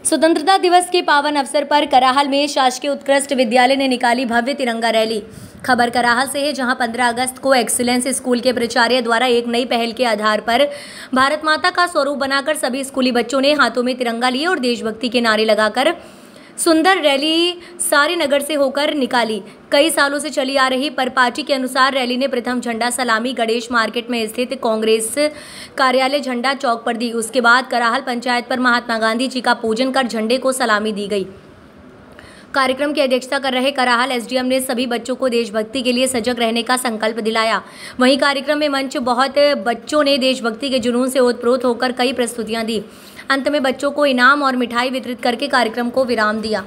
स्वतंत्रता दिवस के पावन अवसर पर कराहल में शासकीय उत्कृष्ट विद्यालय ने निकाली भव्य तिरंगा रैली। खबर कराहल से है, जहां 15 अगस्त को एक्सीलेंस स्कूल के प्राचार्य द्वारा एक नई पहल के आधार पर भारत माता का स्वरूप बनाकर सभी स्कूली बच्चों ने हाथों में तिरंगा लिए और देशभक्ति के नारे लगाकर सुंदर रैली सारे नगर से होकर निकाली। कई सालों से चली आ रही परपाटी के अनुसार रैली ने प्रथम झंडा सलामी गणेश मार्केट में स्थित कांग्रेस कार्यालय झंडा चौक पर दी। उसके बाद कराहल पंचायत पर महात्मा गांधी जी का पूजन कर झंडे को सलामी दी गई। कार्यक्रम की अध्यक्षता कर रहे कराहल एसडीएम ने सभी बच्चों को देशभक्ति के लिए सजग रहने का संकल्प दिलाया। वहीं कार्यक्रम में मंच बहुत बच्चों ने देशभक्ति के जुनून से ओतप्रोत होकर कई प्रस्तुतियां दी। अंत में बच्चों को इनाम और मिठाई वितरित करके कार्यक्रम को विराम दिया।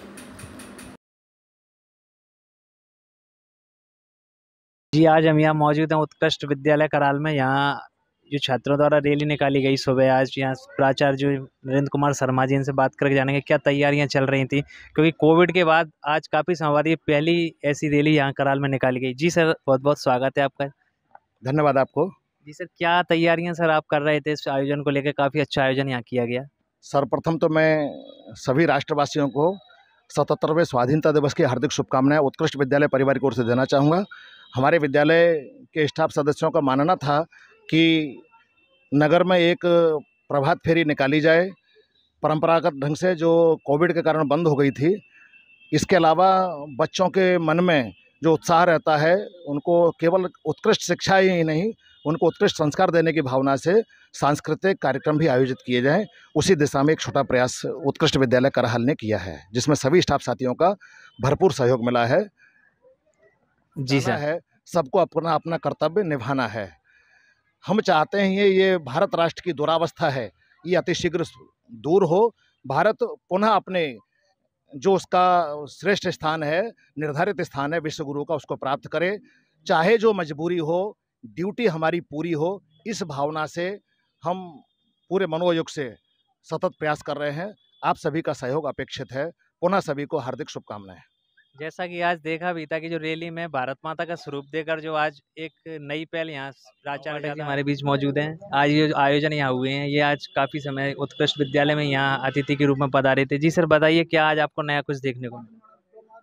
जी, आज हम यहाँ मौजूद हैं उत्कृष्ट विद्यालय कराल में। यहाँ जो छात्रों द्वारा रैली निकाली गई सुबह, आज यहाँ प्राचार्य जो नरेंद्र कुमार शर्मा जी, इनसे बात करके जानेंगे क्या तैयारियां चल रही थी, क्योंकि कोविड के बाद आज काफ़ी समय बाद ये पहली ऐसी रैली यहाँ कराल में निकाली गई। जी सर, बहुत बहुत स्वागत है आपका। धन्यवाद आपको। जी सर, क्या तैयारियां सर आप कर रहे थे इस आयोजन को लेकर? काफ़ी अच्छा आयोजन यहाँ किया गया। सर्वप्रथम तो मैं सभी राष्ट्रवासियों को 77वें स्वाधीनता दिवस की हार्दिक शुभकामनाएं उत्कृष्ट विद्यालय परिवार की ओर से देना चाहूँगा। हमारे विद्यालय के स्टाफ सदस्यों का मानना था कि नगर में एक प्रभात फेरी निकाली जाए, परंपरागत ढंग से जो कोविड के कारण बंद हो गई थी। इसके अलावा बच्चों के मन में जो उत्साह रहता है, उनको केवल उत्कृष्ट शिक्षा ही नहीं, उनको उत्कृष्ट संस्कार देने की भावना से सांस्कृतिक कार्यक्रम भी आयोजित किए जाएं। उसी दिशा में एक छोटा प्रयास उत्कृष्ट विद्यालय कराहल ने किया है, जिसमें सभी स्टाफ साथियों का भरपूर सहयोग मिला है। जी सर, है सबको अपना अपना कर्तव्य निभाना है। हम चाहते हैं ये भारत राष्ट्र की दुरावस्था है, ये अतिशीघ्र दूर हो। भारत पुनः अपने जो उसका श्रेष्ठ स्थान है, निर्धारित स्थान है विश्व गुरु का, उसको प्राप्त करे। चाहे जो मजबूरी हो, ड्यूटी हमारी पूरी हो। इस भावना से हम पूरे मनोयोग से सतत प्रयास कर रहे हैं। आप सभी का सहयोग अपेक्षित है। पुनः सभी को हार्दिक शुभकामनाएं। जैसा कि आज देखा भी था कि जो रैली में भारत माता का स्वरूप देकर जो आज एक नई पहल यहाँ प्राचार्य जी हमारे बीच मौजूद हैं। आज ये जो आयोजन यहाँ हुए हैं, ये आज काफ़ी समय उत्कृष्ट विद्यालय में यहाँ अतिथि के रूप में पधारे थे। जी सर, बताइए क्या आज आपको नया कुछ देखने को मिला?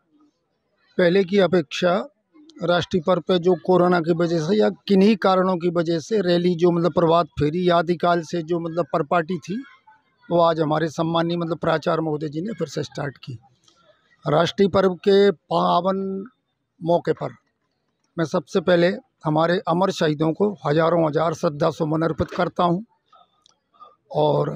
पहले की अपेक्षा राष्ट्रीय पर्व पे जो कोरोना की वजह से या किन्हीं कारणों की वजह से रैली जो प्रभात फेरी आदिकाल से जो परपाटी थी, वो आज हमारे सम्मानीय प्राचार्य महोदय जी ने फिर से स्टार्ट की। राष्ट्रीय पर्व के पावन मौके पर मैं सबसे पहले हमारे अमर शहीदों को हजारों हजार श्रद्धा सुमन अर्पित करता हूं। और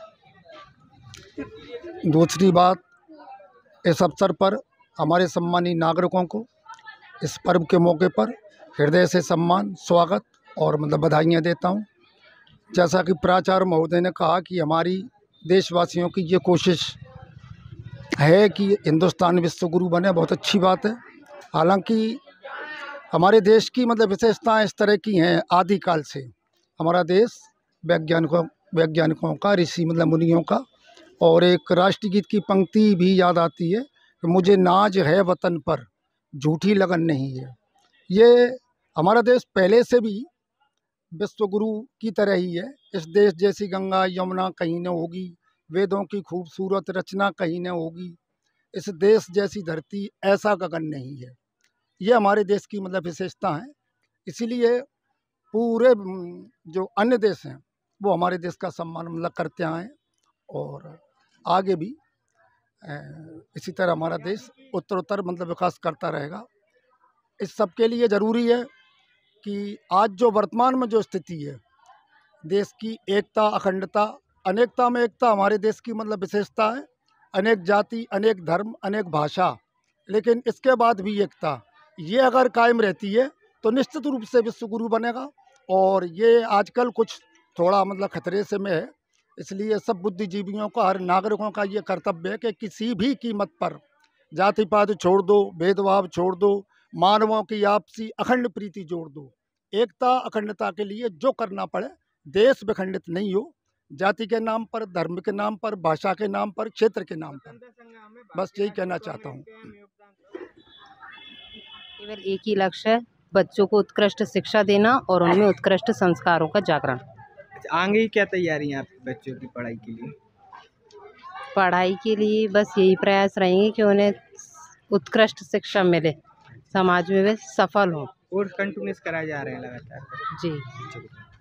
दूसरी बात, इस अवसर पर हमारे सम्मानीय नागरिकों को इस पर्व के मौके पर हृदय से सम्मान, स्वागत और बधाइयाँ देता हूं। जैसा कि प्राचार्य महोदय ने कहा कि हमारी देशवासियों की ये कोशिश है कि हिंदुस्तान विश्व गुरु बने, बहुत अच्छी बात है। हालांकि हमारे देश की विशेषताएं इस तरह की हैं, आदिकाल से हमारा देश वैज्ञानिकों का, ऋषि मुनियों का, और एक राष्ट्रगीत की पंक्ति भी याद आती है कि मुझे नाज है वतन पर, झूठी लगन नहीं है। ये हमारा देश पहले से भी विश्व गुरु की तरह ही है। इस देश जैसी गंगा यमुना कहीं न होगी, वेदों की खूबसूरत रचना कहीं न होगी, इस देश जैसी धरती ऐसा गगन नहीं है। ये हमारे देश की विशेषता है। इसीलिए पूरे जो अन्य देश हैं वो हमारे देश का सम्मान करते आए, और आगे भी इसी तरह हमारा देश उत्तरोत्तर विकास करता रहेगा। इस सब के लिए ज़रूरी है कि आज जो वर्तमान में जो स्थिति है, देश की एकता, अखंडता, अनेकता में एकता हमारे देश की विशेषता है। अनेक जाति, अनेक धर्म, अनेक भाषा, लेकिन इसके बाद भी एकता, ये अगर कायम रहती है तो निश्चित रूप से विश्व गुरु बनेगा। और ये आजकल कुछ थोड़ा खतरे से में है। इसलिए सब बुद्धिजीवियों का, हर नागरिकों का ये कर्तव्य है कि किसी भी कीमत पर जाति पात छोड़ दो, भेदभाव छोड़ दो, मानवों की आपसी अखंड प्रीति जोड़ दो। एकता अखंडता के लिए जो करना पड़े, देश विखंडित नहीं हो, जाति के नाम पर, धर्म के नाम पर, भाषा के नाम पर, क्षेत्र के नाम पर। बस यही कहना चाहता हूँ। केवल एक ही लक्ष्य है, बच्चों को उत्कृष्ट शिक्षा देना और उनमें उत्कृष्ट संस्कारों का जागरण। आगे क्या तैयारी है आपके बच्चों की पढ़ाई के लिए? पढ़ाई के लिए बस यही प्रयास रहेंगे कि उन्हें उत्कृष्ट शिक्षा मिले, समाज में वे सफल हों। कोर्स कंटिन्यूस कराए जा रहे हैं लगातार। जी।